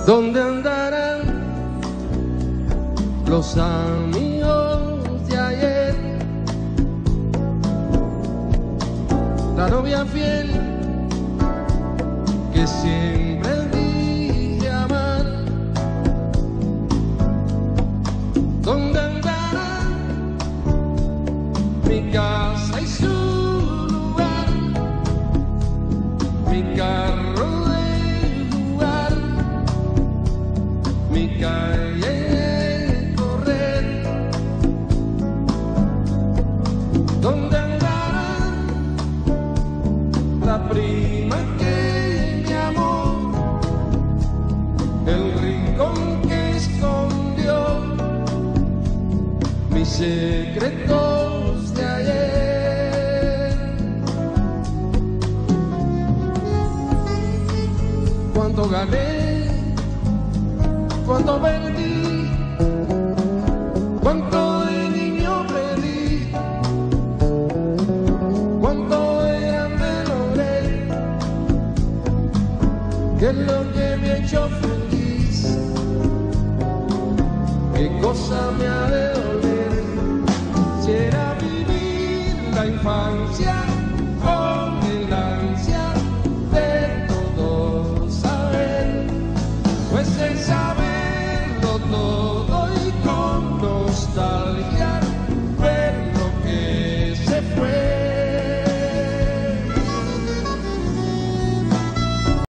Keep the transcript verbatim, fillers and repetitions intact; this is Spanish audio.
¿Dónde andarán los amigos de ayer? La novia fiel que siempre dije amar. ¿Dónde andará mi casa y su lugar? Mi carro de jugar, mi calle de correr. ¿Dónde andará la prima que me amó? El rincón que escondió mis secretos de ayer. Cuánto gané, cuánto perdí, cuánto de niño perdí, cuánto de grande logré, qué es lo que me ha hecho feliz, qué cosa me ha